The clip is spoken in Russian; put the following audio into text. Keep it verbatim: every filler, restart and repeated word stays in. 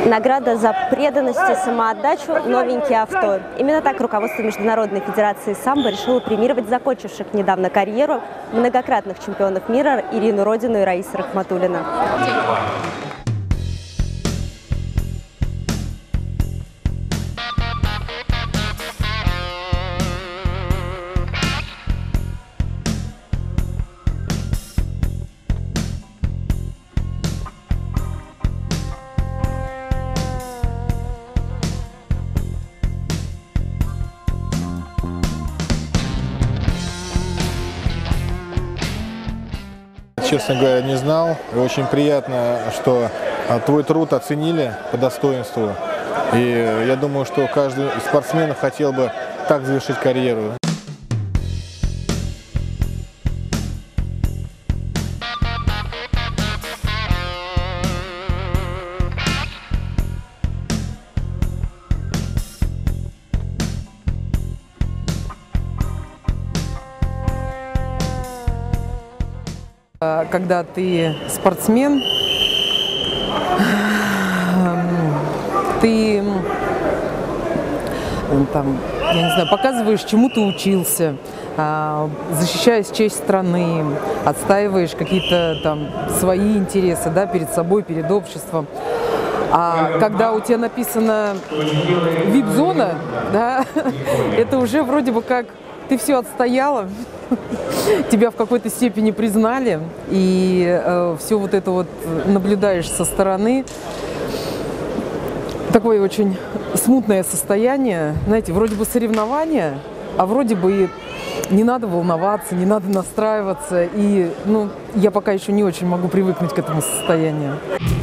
Награда за преданность и самоотдачу «Новенькие авто». Именно так руководство Международной Федерации самбо решило премировать закончивших недавно карьеру многократных чемпионов мира Ирину Родину и Раису Рахматуллина. Честно говоря, не знал. И очень приятно, что твой труд оценили по достоинству. И я думаю, что каждый из спортсменов хотел бы так завершить карьеру. Когда ты спортсмен, ты там, я не знаю, показываешь, чему ты учился, защищаешь честь страны, отстаиваешь какие-то там свои интересы, да, перед собой, перед обществом. А когда у тебя написано вип-зона, да, это уже вроде бы как ты все отстояла, тебя в какой-то степени признали, и э, все вот это вот наблюдаешь со стороны. Такое очень смутное состояние, знаете, вроде бы соревнования, а вроде бы и не надо волноваться, не надо настраиваться, и ну, я пока еще не очень могу привыкнуть к этому состоянию.